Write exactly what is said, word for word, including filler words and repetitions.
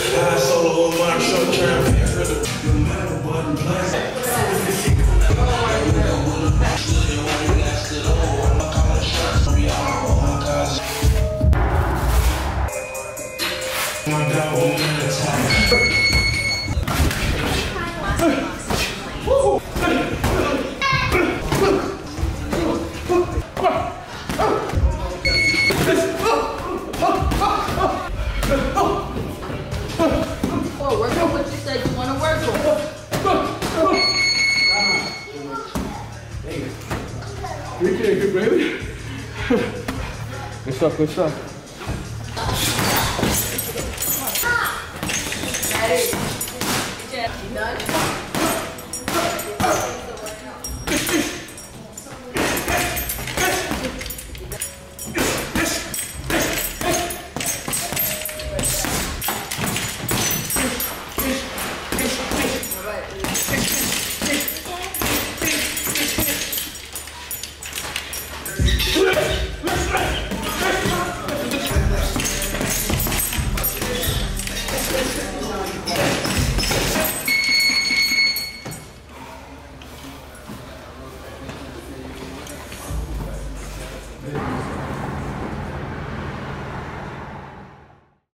solo Umar short term. No matter what place. Oh, work on what you said you want to work on. You can't good, baby. Good stuff, good stuff. Ready? You done?